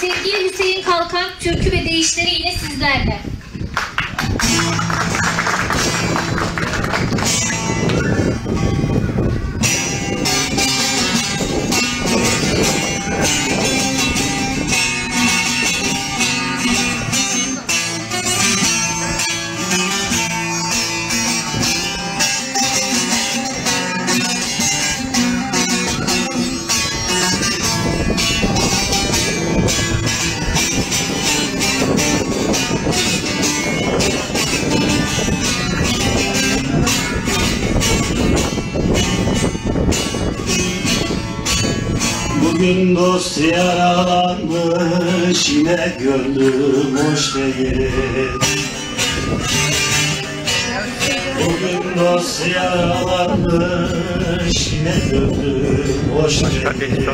Sevgili Hüseyin Kalkan, türkü ve deyişleri yine sizlerle. Bugün dost yaralanmış, yine gönlüm hoş değil. Bugün dost yaralanmış, yine gönlüm hoş değil.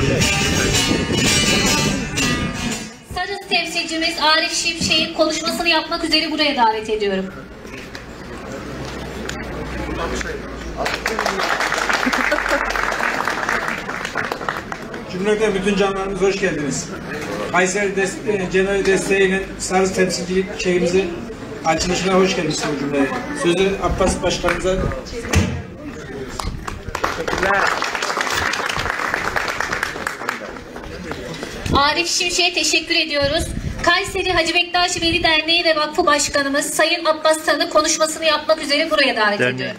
Sarız temsilcimiz Arif Şimşek'in konuşmasını yapmak üzere buraya davet ediyorum. Cümleten bütün canlarımız hoş geldiniz. Kayseri Cenari Desteği'nin Sarız temsilcilik şeyimizi açılışına hoş geldiniz bu cümleye. Sözü Abbas Başkanımıza. Teşekkürler. Arif Şimşek'e teşekkür ediyoruz. Kayseri Hacı Bektaş Veli Derneği ve Vakfı Başkanımız Sayın Abbas Tan'ı konuşmasını yapmak üzere buraya davet ediyorum.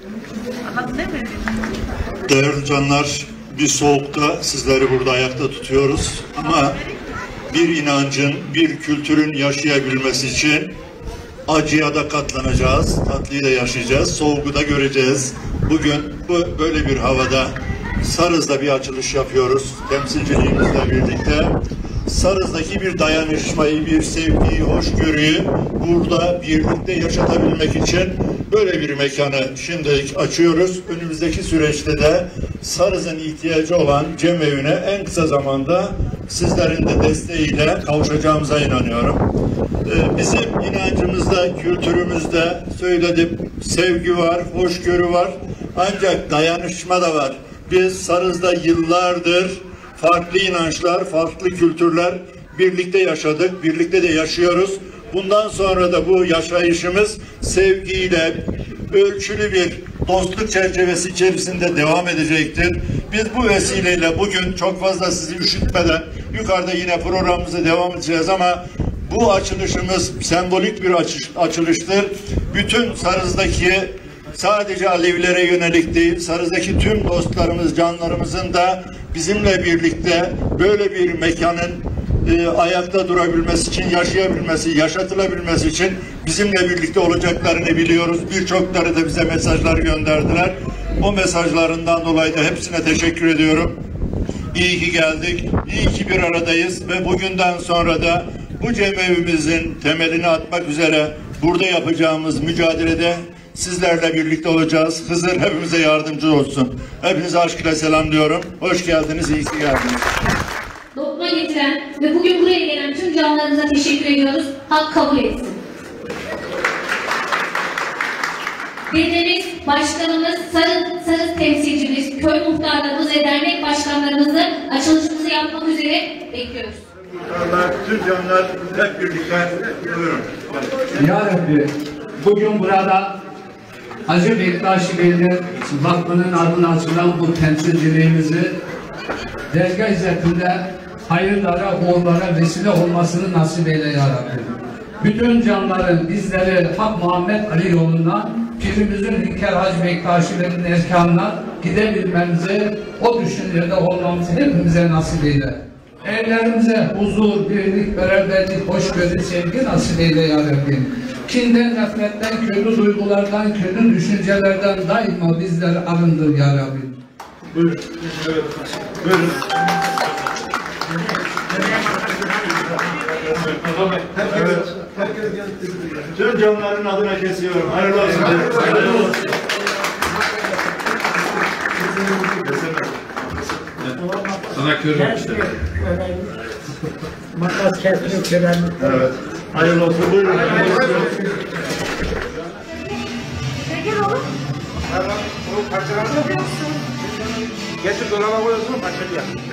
Değerli canlar, bir soğukta sizleri burada ayakta tutuyoruz ama bir inancın, bir kültürün yaşayabilmesi için acıya da katlanacağız, tatlıyı da yaşayacağız, soğuğu da göreceğiz. Bugün böyle bir havada Sarız'da bir açılış yapıyoruz temsilciliğimizle birlikte. Sarız'daki bir dayanışmayı, bir sevgiyi, hoşgörüyü burada birlikte yaşatabilmek için böyle bir mekanı şimdilik açıyoruz. Önümüzdeki süreçte de Sarız'ın ihtiyacı olan cemevine en kısa zamanda sizlerin de desteğiyle kavuşacağımıza inanıyorum. Bizim inancımızda, kültürümüzde söyledim, sevgi var, hoşgörü var, ancak dayanışma da var. Biz Sarız'da yıllardır farklı inançlar, farklı kültürler birlikte yaşadık, birlikte de yaşıyoruz. Bundan sonra da bu yaşayışımız sevgiyle, ölçülü bir dostluk çerçevesi içerisinde devam edecektir. Biz bu vesileyle bugün çok fazla sizi üşütmeden yukarıda yine programımızı devam edeceğiz ama bu açılışımız sembolik bir açılıştır. Bütün Sarız'daki sadece Alevilere yönelik değil, Sarız'daki tüm dostlarımız, canlarımızın da bizimle birlikte böyle bir mekanın ayakta durabilmesi için, yaşayabilmesi, yaşatılabilmesi için bizimle birlikte olacaklarını biliyoruz. Birçokları da bize mesajlar gönderdiler. O mesajlarından dolayı da hepsine teşekkür ediyorum. İyi ki geldik, iyi ki bir aradayız ve bugünden sonra da bu cemevimizin temelini atmak üzere burada yapacağımız mücadelede sizlerle birlikte olacağız. Hızır hepimize yardımcı olsun. Hepinize aşkıyla selamlıyorum. Hoş geldiniz, iyi ki geldiniz. Lokma getiren ve bugün buraya gelen tüm canlarınıza teşekkür ediyoruz. Hak kabul etsin. Dedemiz, başkanımız, Sarız temsilcimiz, köy muhtarlarımız ve dernek başkanlarımızı açılışımızı yapmak üzere bekliyoruz. Muhtarlar, tüm canlar hep birlikte buyurun. Ya Rabbi, bugün burada Hacı Bektaş Veli Vakfı'nın adına açılan bu temsilciliğimizi dergah izzetinde hayırlara, uğurlara vesile olmasını nasip eyle ya Rabbi. Bütün canların bizleri Hak Muhammed Ali yoluna, Pirimizin Hünkâr Hacı Bektaş Veli'nin erkanına gidebilmemizi, o düşüncelerde olmamızı hepimize nasip eyle. Evlerimize huzur, birlik, beraberlik, hoşgörü, sevgi nasip eyle ya Rabbi. Kinden, nefretten, kötü duygulardan, kötü düşüncelerden daima bizleri arındır ya Rabbi. Buyurun. Evet. Buyurun. Evet. Tüm canların adına kesiyorum. Hayırlı olsun. Hayırlı olsun. Sana körüm işte. Makas kesmek tören. Evet. Hayırlı olsun. Buyurun. Gel oğlum. Getir dolaba koyuyorsun, parçalıyor.